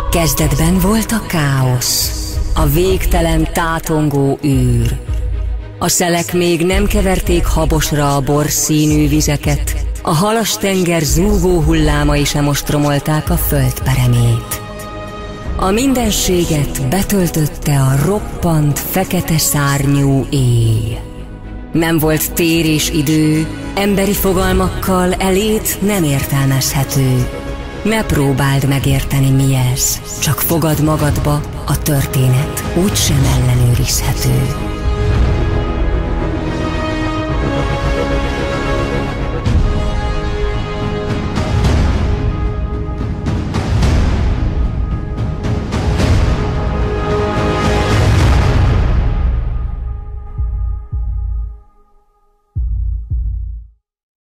Kezdetben volt a káosz, a végtelen tátongó űr. A szelek még nem keverték habosra a borszínű vizeket, a halas tenger zúgó hullámai sem ostromolták a föld peremét. A mindenséget betöltötte a roppant, fekete szárnyú éj. Nem volt tér és idő, emberi fogalmakkal elét nem értelmezhető. Ne próbáld megérteni, mi ez, csak fogad magadba, a történet úgysem ellenőrizhető.